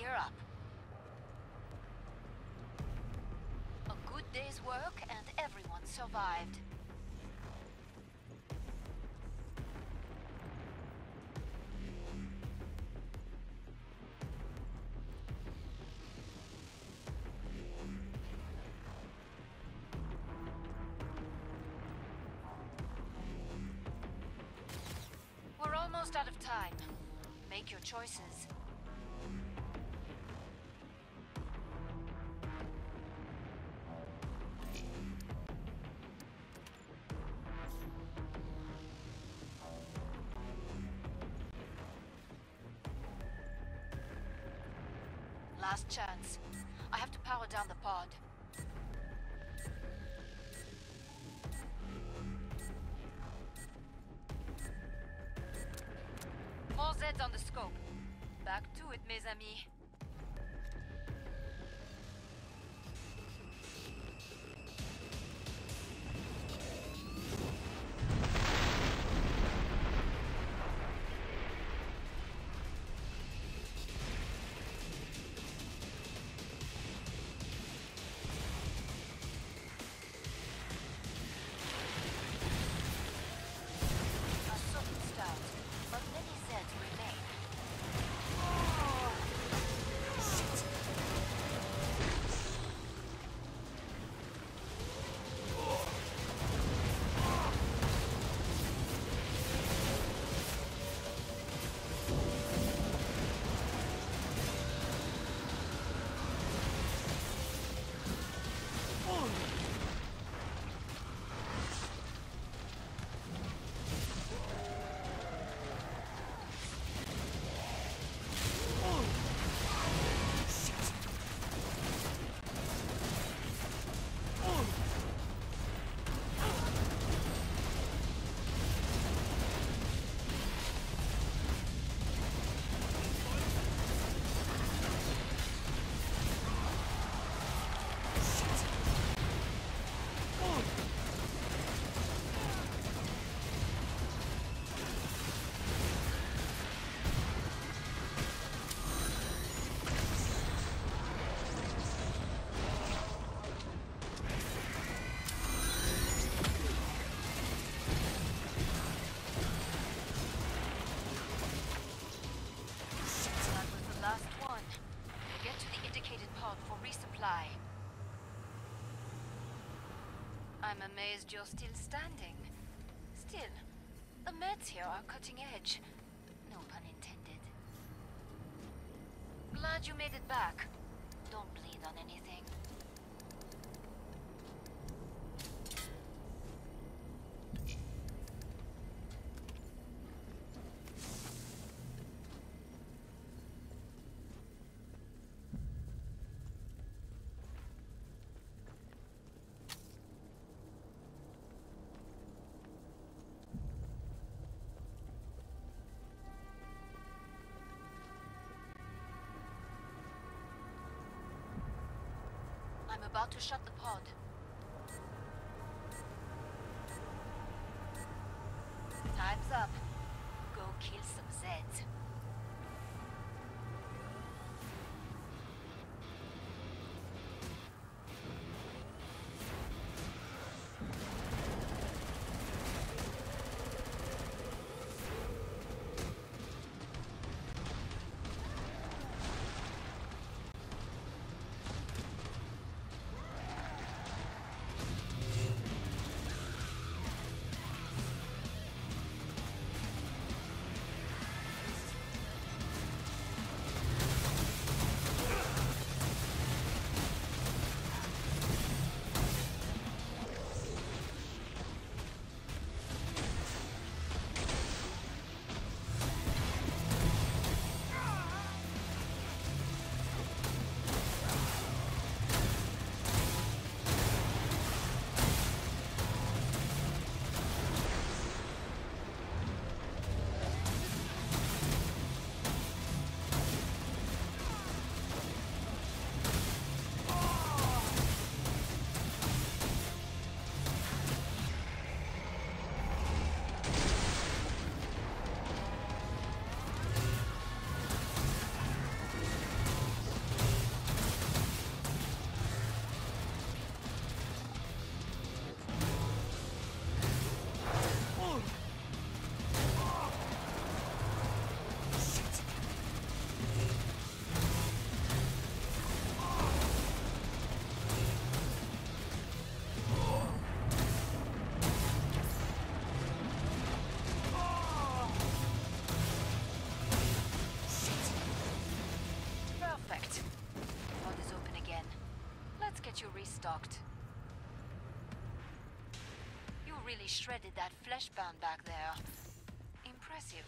Gear up. A good day's work and everyone survived. We're almost out of time. Make your choices. Last chance. I have to power down the pod. More Zeds on the scope. Back to it, mes amis. Last one. Get to the indicated pod for resupply. I'm amazed you're still standing. Still, the meds here are cutting edge. No pun intended. Glad you made it back. Don't bleed on anything. I'm about to shut the pod. Time's up. Go kill some Zeds. shredded that fleshbound back there. Impressive.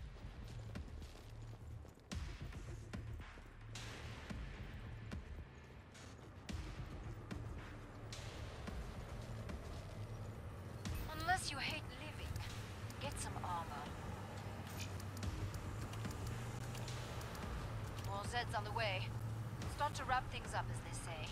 Unless you hate living, get some armor. More Zeds on the way. Start to wrap things up, as they say.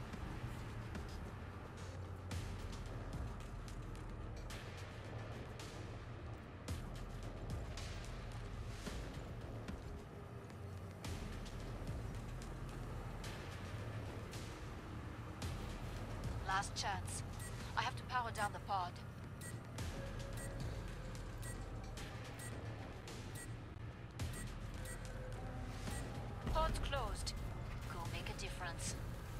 Last chance. I have to power down the pod. Pod's closed. Go make a difference.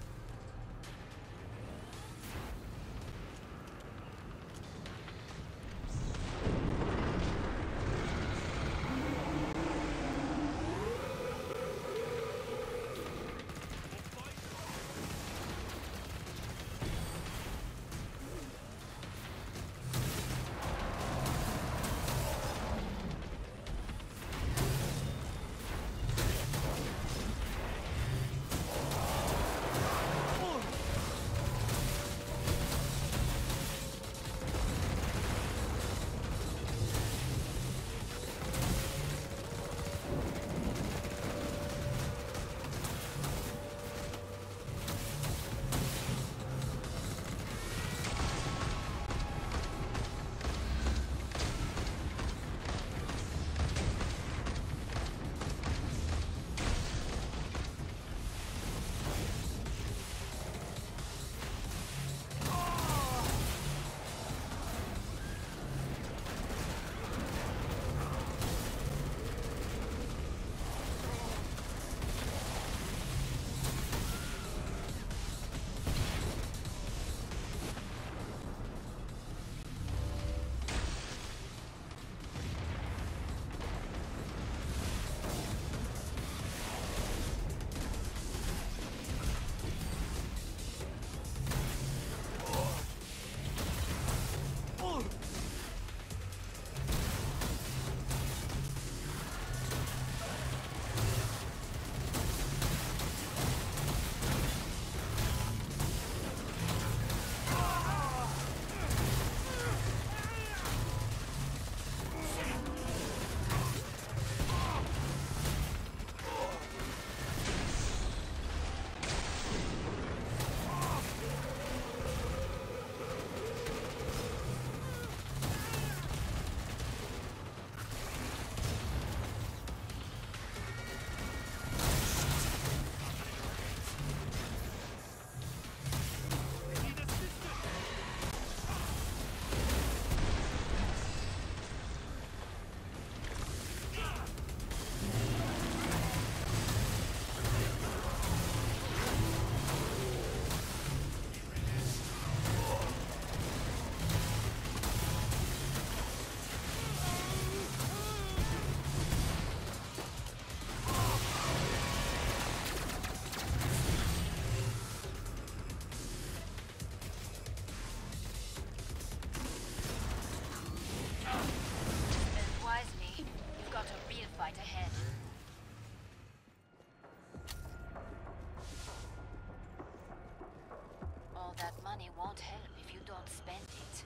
money won't help if you don't spend it.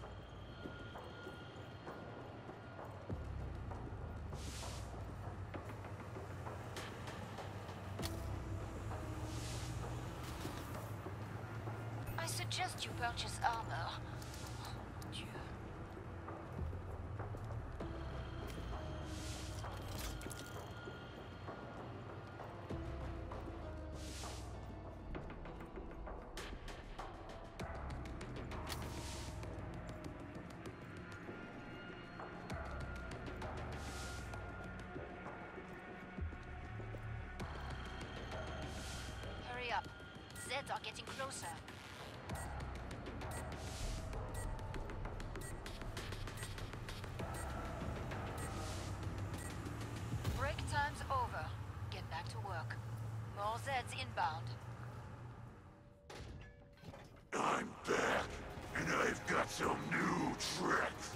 I suggest you purchase armor. Dieu. Hurry up. Zeds are getting closer. Break time's over. Get back to work. More Zeds inbound. I'm back, and I've got some new tricks.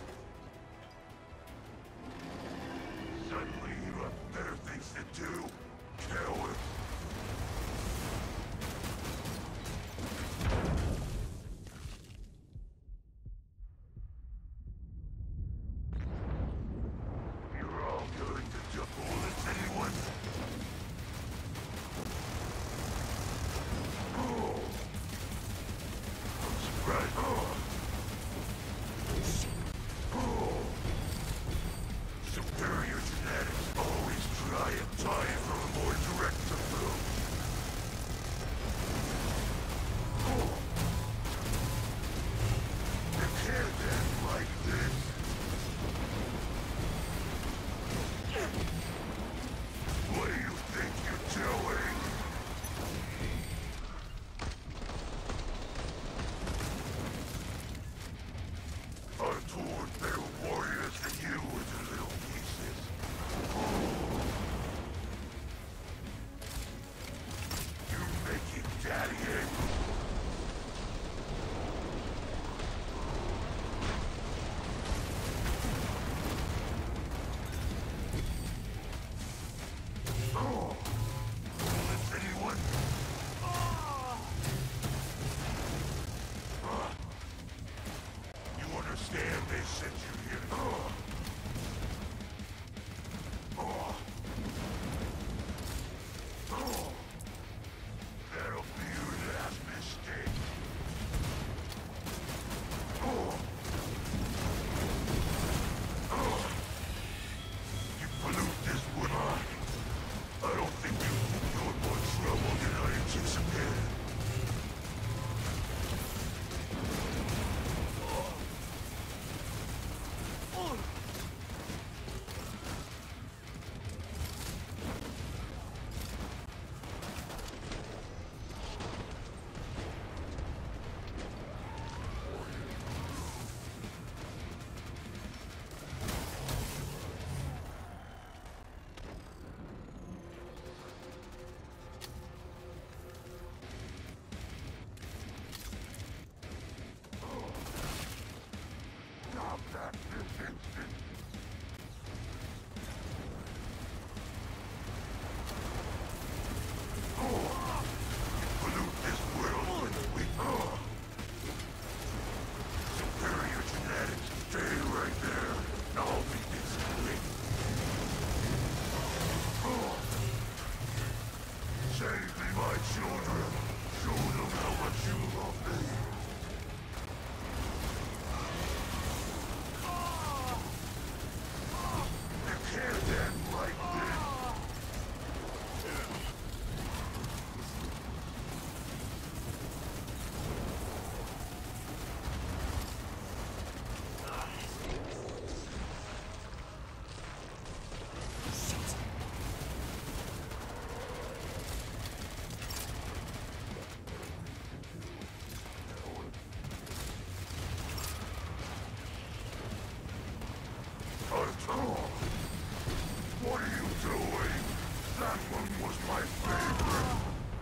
That one was my favorite.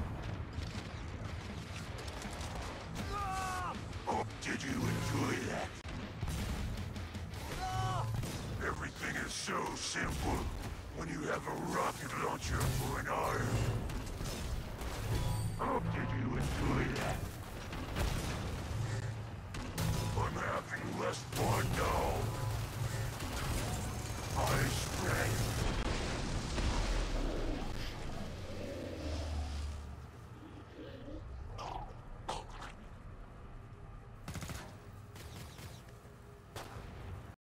Oh, did you enjoy that? Everything is so simple when you have a rocket launcher for an arm. Oh, did you enjoy that?